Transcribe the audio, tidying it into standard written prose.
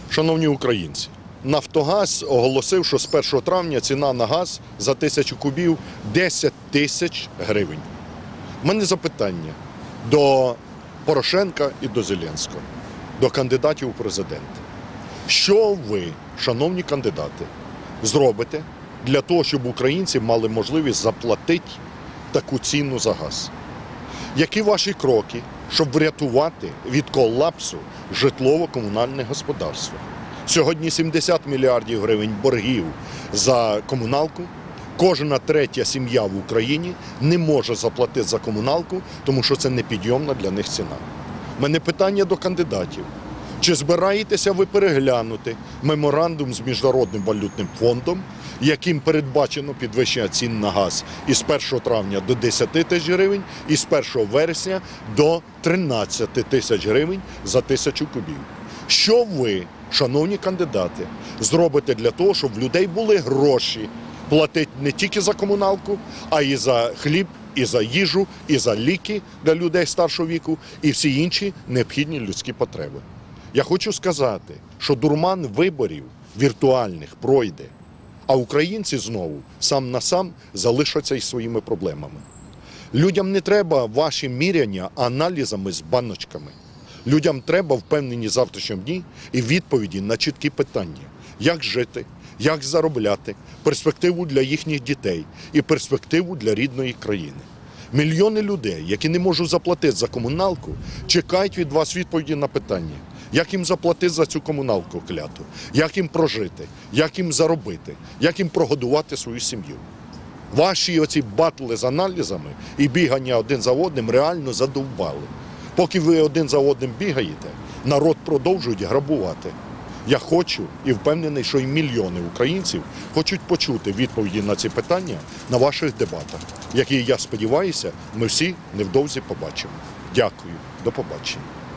Шановні українці, «Нафтогаз» оголосив, що з 1 травня ціна на газ за 1000 кубів – 10 тисяч гривень. У мене запитання до Порошенка і до Зеленського, до кандидатів у президенти. Що ви, шановні кандидати, зробите для того, щоб українці мали можливість заплатити таку ціну за газ? Які ваші кроки, щоб врятувати від колапсу житлово-комунальне господарство? Сьогодні 70 мільярдів гривень боргів за комуналку. Кожна третя сім'я в Україні не може заплатити за комуналку, тому що це непідйомна для них ціна. У мене питання до кандидатів. Чи збираєтеся ви переглянути меморандум з Міжнародним валютним фондом, яким передбачено підвищення цін на газ із 1 травня до 10 тисяч гривень і з 1 вересня до 13 тисяч гривень за 1000 кубів? Що ви, шановні кандидати, зробите для того, щоб в людей були гроші платити не тільки за комуналку, а й за хліб, і за їжу, і за ліки для людей старшого віку, і всі інші необхідні людські потреби? Я хочу сказати, що дурман виборів віртуальних пройде, а українці знову сам на сам залишаться із своїми проблемами. Людям не треба ваші міряння аналізами з баночками. Людям треба впевнені завтрашньому дні і відповіді на чіткі питання. Як жити, як заробляти, перспективу для їхніх дітей і перспективу для рідної країни. Мільйони людей, які не можуть заплатити за комуналку, чекають від вас відповіді на питання. Як їм заплатити за цю комуналку кляту? Як їм прожити? Як їм заробити? Як їм прогодувати свою сім'ю? Ваші оці батли з аналізами і бігання один за одним реально задовбали. Поки ви один за одним бігаєте, народ продовжують грабувати. Я хочу і впевнений, що і мільйони українців хочуть почути відповіді на ці питання на ваших дебатах, які, я сподіваюся, ми всі невдовзі побачимо. Дякую. До побачення.